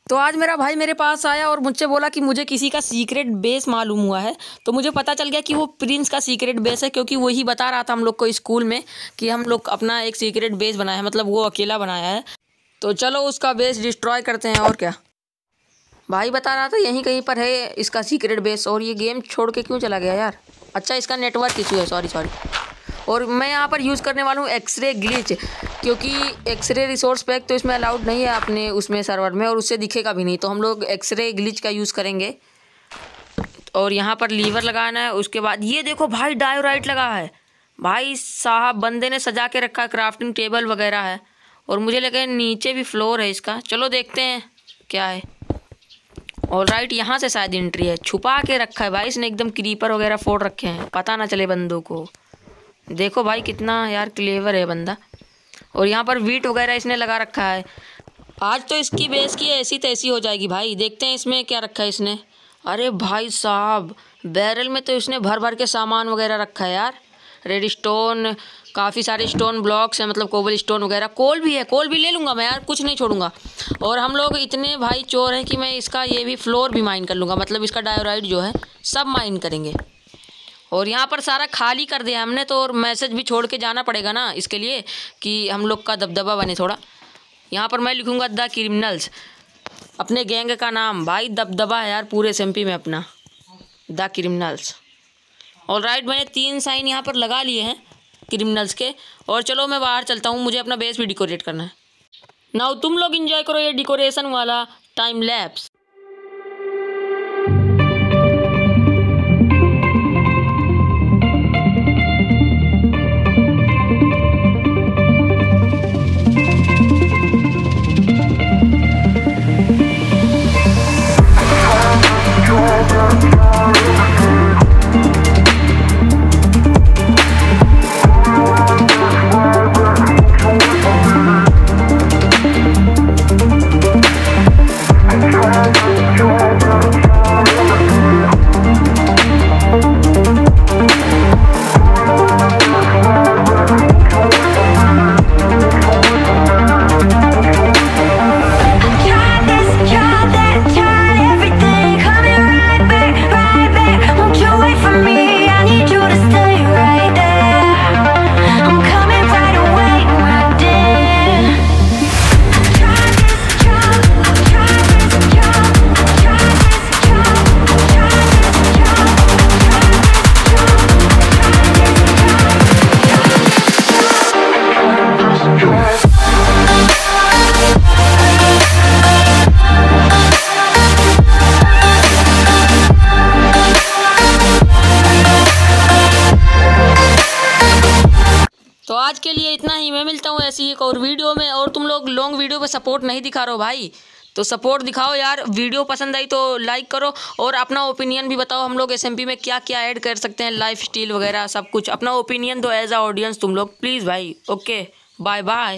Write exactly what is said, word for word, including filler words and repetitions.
तो आज मेरा भाई मेरे पास आया और मुझसे बोला कि मुझे किसी का सीक्रेट बेस मालूम हुआ है। तो मुझे पता चल गया कि वो प्रिंस का सीक्रेट बेस है, क्योंकि वही बता रहा था हम लोग को स्कूल में कि हम लोग अपना एक सीक्रेट बेस बनाया है, मतलब वो अकेला बनाया है। तो चलो उसका बेस डिस्ट्रॉय करते हैं। और क्या, भाई बता रहा था यहीं कहीं पर है इसका सीक्रेट बेस। और ये गेम छोड़ के क्यों चला गया यार? अच्छा, इसका नेटवर्क इशू है, सॉरी सॉरी। और मैं यहाँ पर यूज़ करने वाला हूँ एक्सरे ग्लिच, क्योंकि एक्सरे रिसोर्स पैक तो इसमें अलाउड नहीं है अपने उसमें सर्वर में, और उससे दिखेगा भी नहीं। तो हम लोग एक्सरे ग्लिच का यूज़ करेंगे। और यहाँ पर लीवर लगाना है। उसके बाद ये देखो भाई, डायोराइट लगा है भाई साहब, बंदे ने सजा के रखा है, क्राफ्टिंग टेबल वगैरह है। और मुझे लगा नीचे भी फ्लोर है इसका, चलो देखते हैं क्या है। ऑल राइट, यहाँ से शायद एंट्री है। छुपा के रखा है भाई इसने, एकदम क्रीपर वगैरह फोड़ रखे हैं, पता ना चले बंदों को। देखो भाई कितना यार क्लेवर है बंदा। और यहाँ पर वीट वगैरह इसने लगा रखा है। आज तो इसकी बेस की ऐसी तैसी हो जाएगी भाई। देखते हैं इसमें क्या रखा है इसने। अरे भाई साहब, बैरल में तो इसने भर भर के सामान वगैरह रखा है यार। रेड स्टोन, काफ़ी सारे स्टोन ब्लॉक्स हैं, मतलब कोबल स्टोन वगैरह। कोल भी है, कोल भी ले लूँगा मैं यार, कुछ नहीं छोड़ूंगा। और हम लोग इतने भाई चोर हैं कि मैं इसका ये भी फ्लोर भी माइन कर लूँगा, मतलब इसका डायोराइट जो है सब माइन करेंगे। और यहाँ पर सारा खाली कर दिया हमने तो, और मैसेज भी छोड़ के जाना पड़ेगा ना इसके लिए कि हम लोग का दबदबा बने थोड़ा। यहाँ पर मैं लिखूँगा द क्रिमिनल्स, अपने गैंग का नाम। भाई दबदबा है यार पूरे एसएमपी में अपना, द क्रिमिनल्स। ऑल राइट, मैंने तीन साइन यहाँ पर लगा लिए हैं क्रिमिनल्स के। और चलो मैं बाहर चलता हूँ, मुझे अपना बेस भी डेकोरेट करना है। नाउ तुम लोग एंजॉय करो ये डेकोरेशन वाला टाइम लैप्स। तो आज के लिए इतना ही। मैं मिलता हूँ ऐसी एक और वीडियो में। और तुम लोग लॉन्ग वीडियो पे सपोर्ट नहीं दिखा रहे हो भाई, तो सपोर्ट दिखाओ यार। वीडियो पसंद आई तो लाइक करो, और अपना ओपिनियन भी बताओ हम लोग एसएमपी में क्या क्या ऐड कर सकते हैं, लाइफ स्टाइल वगैरह सब कुछ। अपना ओपिनियन दो एज अ ऑडियंस तुम लोग प्लीज़ भाई। Okay, bye bye.